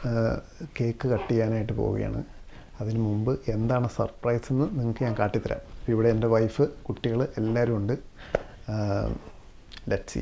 Cake cut ചെയ്യാനായിട്ട് പോവുകയാണ്. അതിന് മുമ്പ് എന്താണ് സർപ്രൈസ് എന്ന് നിങ്ങൾക്ക് ഞാൻ കാട്ടിത്തരാം. ഇവിടെ എൻ്റെ വൈഫ്, കുട്ടികൾ എല്ലാവരും ഉണ്ട്. Let's see.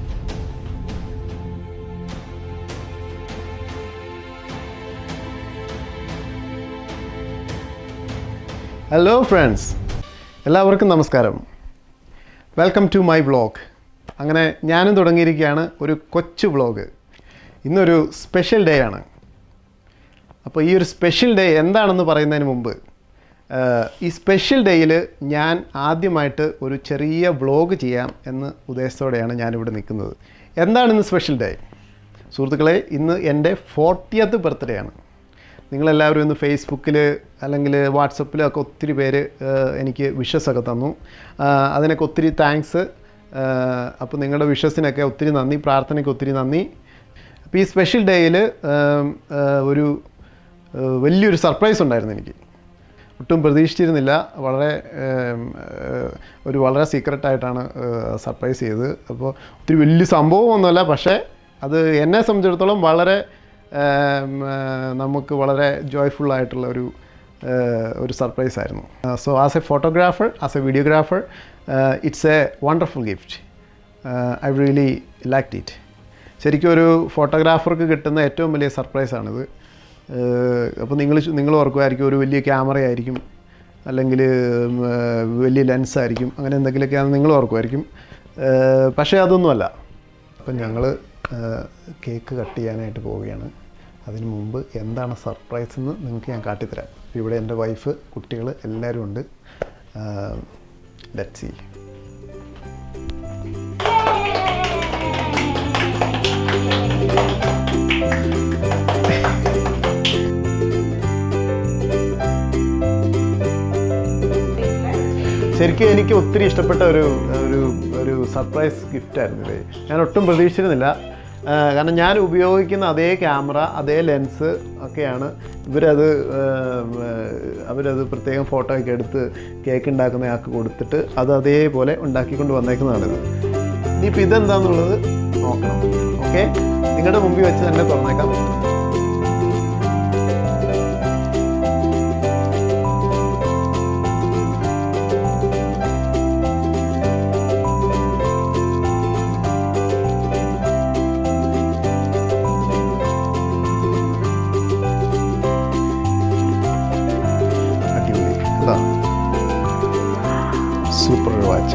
ഹലോ ഫ്രണ്ട്സ്, എല്ലാവർക്കും നമസ്കാരം. Welcome to my vlog. അങ്ങനെ ഞാനും തുടങ്ങിയിരിക്കുകയാണ് ഒരു കൊച്ചു വ്ളോഗ്. ഇന്നൊരു സ്പെഷ്യൽ ഡേ ആണ്. അപ്പോൾ ഈ ഒരു സ്പെഷ്യൽ ഡേ എന്താണെന്ന് പറയുന്നതിന് മുമ്പ്, ഈ സ്പെഷ്യൽ ഡേയിൽ ഞാൻ ആദ്യമായിട്ട് ഒരു ചെറിയ വ്ളോഗ് ചെയ്യാം എന്ന ഉദ്ദേശത്തോടെയാണ് ഞാനിവിടെ നിൽക്കുന്നത്. എന്താണ് ഇന്ന് സ്പെഷ്യൽ ഡേ? സുഹൃത്തുക്കളെ, ഇന്ന് എൻ്റെ 40th ബർത്ത്ഡേ ആണ്. നിങ്ങളെല്ലാവരും ഇന്ന് ഫേസ്ബുക്കിൽ അല്ലെങ്കിൽ വാട്സപ്പിലൊക്കെ ഒത്തിരി പേര് എനിക്ക് വിഷസൊക്കെ തന്നു. അതിനൊക്കെ ഒത്തിരി താങ്ക്സ്. അപ്പോൾ നിങ്ങളുടെ വിഷസിനൊക്കെ ഒത്തിരി നന്ദി, പ്രാർത്ഥനയ്ക്ക് ഒത്തിരി നന്ദി. അപ്പോൾ ഈ സ്പെഷ്യൽ ഡേയിൽ ഒരു വലിയൊരു സർപ്രൈസ് ഉണ്ടായിരുന്നു എനിക്ക്. ഒട്ടും പ്രതീക്ഷിച്ചിരുന്നില്ല. വളരെ സീക്രട്ടായിട്ടാണ് സർപ്രൈസ് ചെയ്തത്. അപ്പോൾ ഒത്തിരി വലിയ സംഭവമൊന്നുമല്ല, പക്ഷേ അത് എന്നെ സംബന്ധിച്ചിടത്തോളം നമുക്ക് വളരെ ജോയ്ഫുള്ളായിട്ടുള്ള ഒരു സർപ്രൈസ് ആയിരുന്നു. So as a photographer, as a videographer, it's a wonderful gift. I really liked it. ശരിക്കും ഒരു ഫോട്ടോഗ്രാഫർക്ക് കിട്ടുന്ന ഏറ്റവും വലിയ സർപ്രൈസാണിത്. അപ്പോൾ നിങ്ങൾ ഓർക്കുമായിരിക്കും ഒരു വലിയ ക്യാമറയായിരിക്കും, അല്ലെങ്കിൽ വലിയ ലെൻസായിരിക്കും, അങ്ങനെ എന്തെങ്കിലുമൊക്കെയാണ് നിങ്ങൾ ഓർക്കുമായിരിക്കും. പക്ഷേ അതൊന്നുമല്ല. അപ്പം ഞങ്ങൾ കേക്ക് കട്ട് ചെയ്യാനായിട്ട് പോവുകയാണ്. അതിന് മുമ്പ് എന്താണ് സർപ്രൈസ് എന്ന് നിങ്ങൾക്ക് ഞാൻ കാട്ടിത്തരാം. ഇവിടെ എൻ്റെ വൈഫ്, കുട്ടികൾ എല്ലാവരും ഉണ്ട്. Let's see. ശരിക്കും എനിക്ക് ഒത്തിരി ഇഷ്ടപ്പെട്ട ഒരു സർപ്രൈസ് ഗിഫ്റ്റായിരുന്നു ഇത്. ഞാൻ ഒട്ടും പ്രതീക്ഷിച്ചിരുന്നില്ല. കാരണം ഞാൻ ഉപയോഗിക്കുന്ന അതേ ക്യാമറ, അതേ ലെൻസ് ഒക്കെയാണ് അവരത് പ്രത്യേകം ഫോട്ടോ ഒക്കെ എടുത്ത് കേക്ക് ഉണ്ടാക്കുന്നയാൾക്ക് കൊടുത്തിട്ട് അത് അതേപോലെ ഉണ്ടാക്കിക്കൊണ്ട് വന്നേക്കുന്നതാണിത്. ഇനിയിപ്പോൾ ഇതെന്താണെന്നുള്ളത് നോക്കണം. ഓക്കെ, നിങ്ങളുടെ മുമ്പിൽ വെച്ച് തന്നെ തുറന്നേക്കാം. സൂപ്പർ ഒരു വാച്ച്.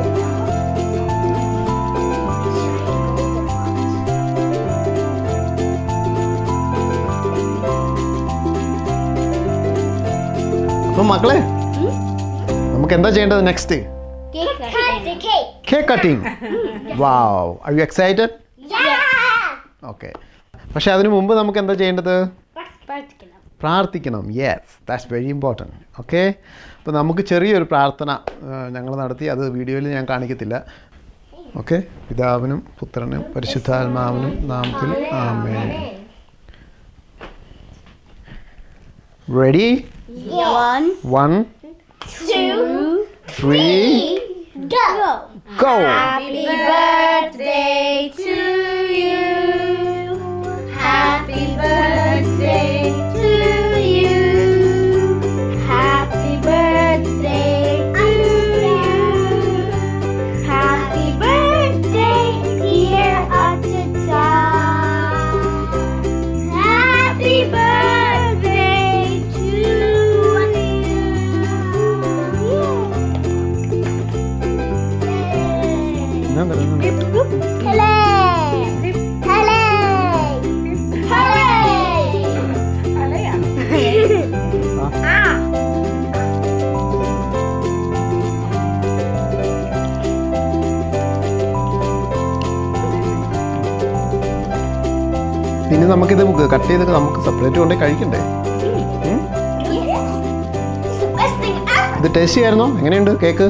അപ്പം മക്കളെ, നമുക്ക് എന്താ ചെയ്യേണ്ടത് next? Cake cutting. Wow, are you excited? Okay. പക്ഷെ അതിനു മുമ്പ് നമുക്ക് എന്താ ചെയ്യേണ്ടത്? പ്രാർത്ഥിക്കണം. Yes, that's very important. Okay, അപ്പോൾ നമുക്ക് ചെറിയൊരു പ്രാർത്ഥന ഞങ്ങൾ നടത്തി. അത് വീഡിയോയിൽ ഞാൻ കാണിക്കത്തില്ല. ഓക്കെ. പിതാവിനും പുത്രനും പരിശുദ്ധാത്മാവിനും നാമത്തിൽ ആമേൻ. Ready? 1 2 3 go. Happy birthday to you. Happy birthday to you. Happy birthday to you. Happy birthday, dear Atata. Happy birthday to you. Hello. പിന്നെ നമുക്കിത് കട്ട് ചെയ്ത് നമുക്ക് സെപ്പറേറ്റ് കൊണ്ടേ കഴിക്കണ്ടേ? ഇത് ടേസ്റ്റി ആയിരുന്നോ? എങ്ങനെയുണ്ട് cake?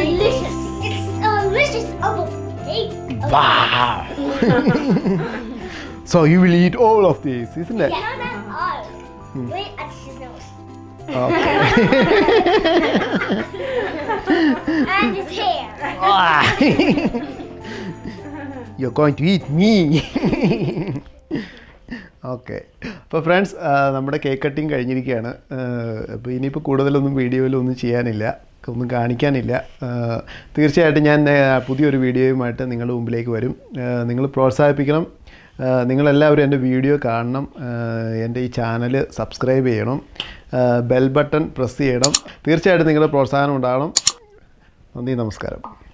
So you will eat all of these, isn't it? Yeah, not all. Wait at his nose. Okay. And his hair. You're going to eat me. Okay. അപ്പോൾ ഫ്രണ്ട്സ്, നമ്മുടെ cake cutting കഴിഞ്ഞിരിക്കുകയാണ്. അപ്പോൾ ഇനിയിപ്പോൾ കൂടുതലൊന്നും വീഡിയോയിലൊന്നും ചെയ്യാനില്ല, ഒന്നും കാണിക്കാനില്ല. തീർച്ചയായിട്ടും ഞാൻ പുതിയൊരു വീഡിയോയുമായിട്ട് നിങ്ങളുടെ മുമ്പിലേക്ക് വരും. നിങ്ങൾ പ്രോത്സാഹിപ്പിക്കണം. നിങ്ങളെല്ലാവരും എൻ്റെ വീഡിയോ കാണണം. എൻ്റെ ഈ ചാനൽ സബ്സ്ക്രൈബ് ചെയ്യണം. ബെൽ ബട്ടൺ പ്രസ് ചെയ്യണം. തീർച്ചയായിട്ടും നിങ്ങളുടെ പ്രോത്സാഹനം ഉണ്ടാകണം. നന്ദി, നമസ്കാരം.